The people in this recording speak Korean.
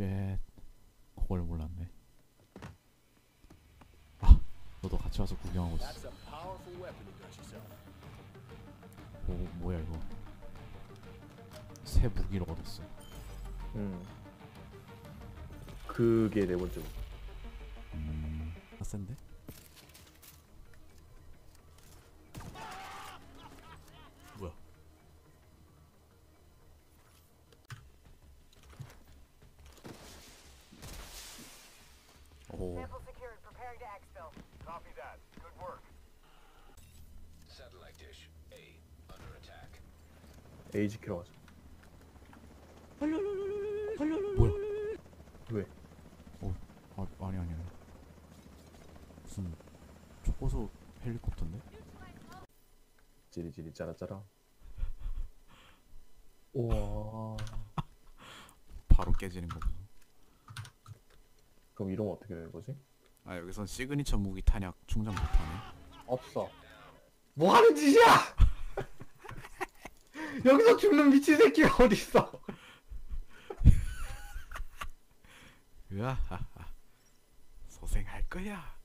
쉣. 그걸 몰랐네. 아, 너도 같이 와서 구경하고 있어. That's a powerful weapon you got yourself. 오, 뭐야 이거. 새 무기를 얻었어. 그게 네 번째. 센데? 뭐야? 오, Sample secured. Preparing to exfil. Copy that. Good work. Satellite dish A under attack. A 지키러 가자. 뭐야? 왜? 아니 무슨 초고속 헬리콥터인데? 찌리찌리 짜라짜라. 우와. 바로 깨지는 거구나. 그럼 이러면 어떻게 되는 거지? 아, 여기선 시그니처 무기 탄약 충전 못하네. 없어. 뭐 하는 짓이야? 여기서 죽는 미친 새끼가 어딨어? 으아하하. 소생할 거야.